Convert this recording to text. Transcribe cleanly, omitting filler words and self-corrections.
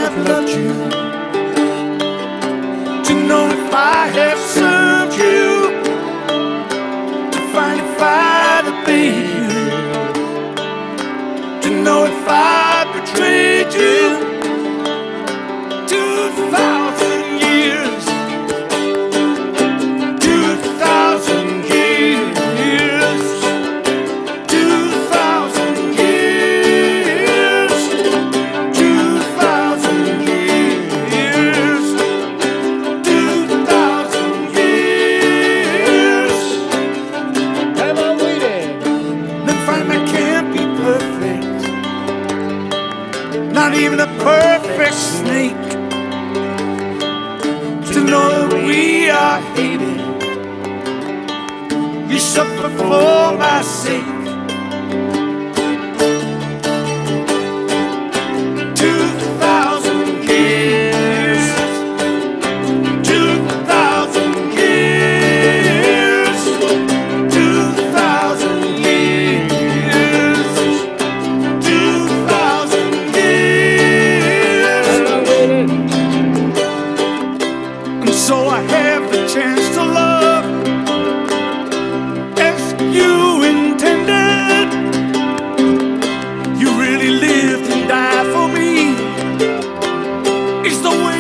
have loved you, to know if I have served you, to find if I'd obey you, to know if I betrayed you. 2,000 years, 2,000 years, 2,000 years, 2,000 years, 2,000 years. Have I waited? Then find I can't be perfect, not even a perfect snake. To know that we are hated, you suffer for my sake. 2,000 years, 2,000 years, 2,000 years, 2,000 years. And so I have the chance to love as you intended. You really lived and died for me. It's the way